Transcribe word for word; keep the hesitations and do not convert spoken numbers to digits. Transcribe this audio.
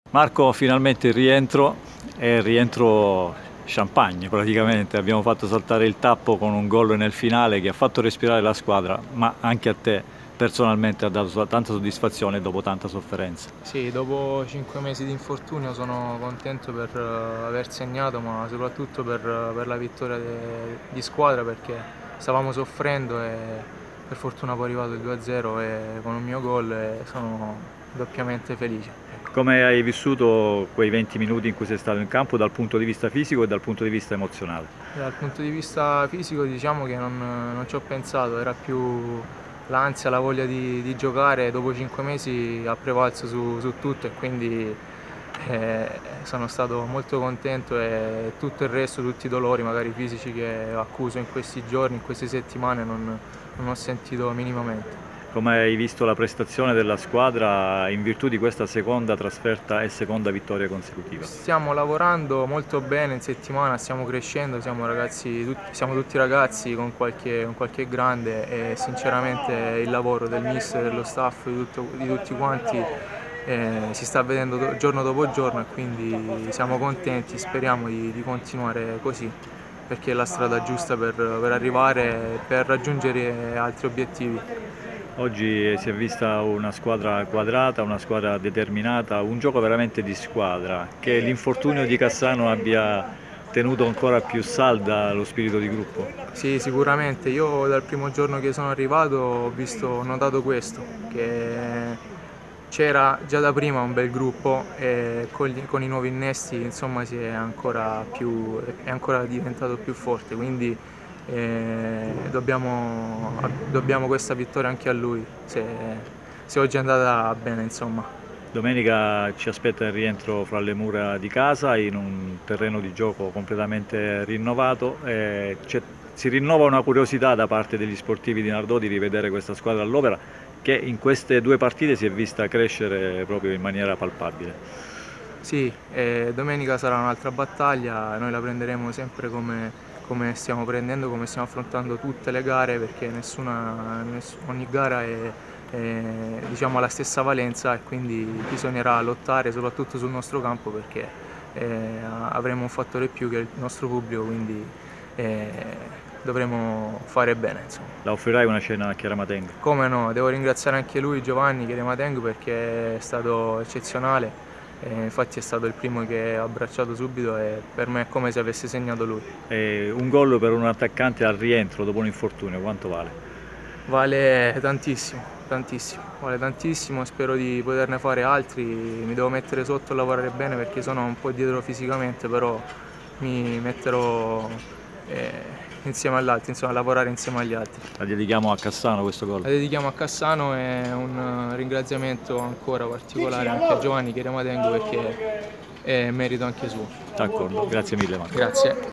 Marco, finalmente il rientro, è il rientro champagne praticamente, abbiamo fatto saltare il tappo con un gol nel finale che ha fatto respirare la squadra, ma anche a te personalmente ha dato tanta soddisfazione dopo tanta sofferenza. Sì, dopo cinque mesi di infortunio sono contento per uh, aver segnato, ma soprattutto per, uh, per la vittoria de, di squadra, perché stavamo soffrendo e per fortuna poi è arrivato il due a zero e con un mio gol e sono doppiamente felice. Ecco. Come hai vissuto quei venti minuti in cui sei stato in campo dal punto di vista fisico e dal punto di vista emozionale? Dal punto di vista fisico diciamo che non, non ci ho pensato, era più l'ansia, la voglia di, di giocare, dopo cinque mesi ha prevalso su, su tutto e quindi eh, sono stato molto contento e tutto il resto, tutti i dolori magari fisici che accuso in questi giorni, in queste settimane non, non ho sentito minimamente. Come hai visto la prestazione della squadra in virtù di questa seconda trasferta e seconda vittoria consecutiva? Stiamo lavorando molto bene in settimana, stiamo crescendo, siamo, ragazzi, tutti, siamo tutti ragazzi con qualche, con qualche grande e sinceramente il lavoro del mister, dello staff, di, tutto, di tutti quanti eh, si sta vedendo do, giorno dopo giorno e quindi siamo contenti, speriamo di, di continuare così perché è la strada giusta per, per arrivare, per raggiungere altri obiettivi. Oggi si è vista una squadra quadrata, una squadra determinata, un gioco veramente di squadra, che l'infortunio di Cassano abbia tenuto ancora più salda lo spirito di gruppo. Sì, sicuramente, io dal primo giorno che sono arrivato ho visto, ho notato questo, che c'era già da prima un bel gruppo e con, gli, con i nuovi innesti insomma si è ancora, più, è ancora diventato più forte, quindi eh, dobbiamo, dobbiamo questa vittoria anche a lui, se, se oggi è andata bene insomma. Domenica ci aspetta il rientro fra le mura di casa in un terreno di gioco completamente rinnovato e si rinnova una curiosità da parte degli sportivi di Nardò di rivedere questa squadra all'opera che in queste due partite si è vista crescere proprio in maniera palpabile. Sì, eh, domenica sarà un'altra battaglia, noi la prenderemo sempre come, come stiamo prendendo, come stiamo affrontando tutte le gare perché nessuna, ness ogni gara è, è diciamo, la stessa valenza e quindi bisognerà lottare soprattutto sul nostro campo perché eh, avremo un fattore più che il nostro pubblico, quindi eh, dovremo fare bene. Insomma. La offrirai una cena a Chiara Matengo? Come no, devo ringraziare anche lui, Giovanni Chiara Matengo, perché è stato eccezionale. E infatti è stato il primo che ho abbracciato subito e per me è come se avesse segnato lui. E un gol per un attaccante al rientro dopo un infortunio, quanto vale? Vale tantissimo, tantissimo, vale tantissimo, spero di poterne fare altri, mi devo mettere sotto a lavorare bene perché sono un po' dietro fisicamente, però mi metterò eh, insieme agli altri, insomma a lavorare insieme agli altri. La dedichiamo a Cassano questo gol? La dedichiamo a Cassano e un ringraziamento ancora particolare anche a Giovanni Chiara Matengo perché è merito anche suo. D'accordo, grazie mille Marco. Grazie.